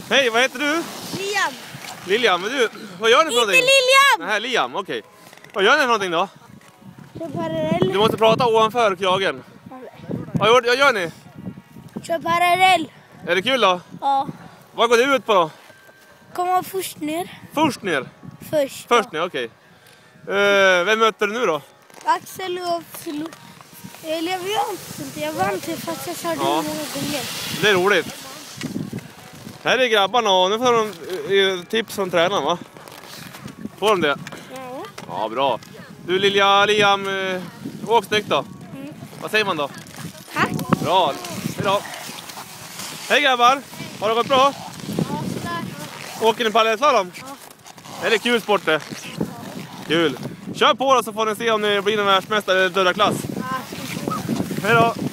Hej, vad heter du? Liam. Lilian, men du, vad gör ni för någonting? Inte Lilian! Nej, Liam, okej. Vad gör ni för någonting då? Kör parallell. Du måste prata ovanför kragen. Vad gör ni? Kör parallell. Är det kul då? Ja. Vad går det ut på då? Komma först ner. Först ner? Först Ner, okej. Vem möter du nu då? Axel och Filip. Eller jag vet inte. Jag vann till fast jag körde många gånger. Det är roligt. Här är grabbarna och nu får de tips från tränaren, va? Får de det? Ja. Ja, bra. Du Liam, åk snyggt då. Vad säger man då? Tack. Bra, hejdå. Hej grabbar, har det gått bra? Ja, sådär. Åker ni parallellslalom? Ja. Är det kul sport det? Kul. Kör på då så får ni se om ni blir en världsmästare eller döda klass. Ja. Hej då.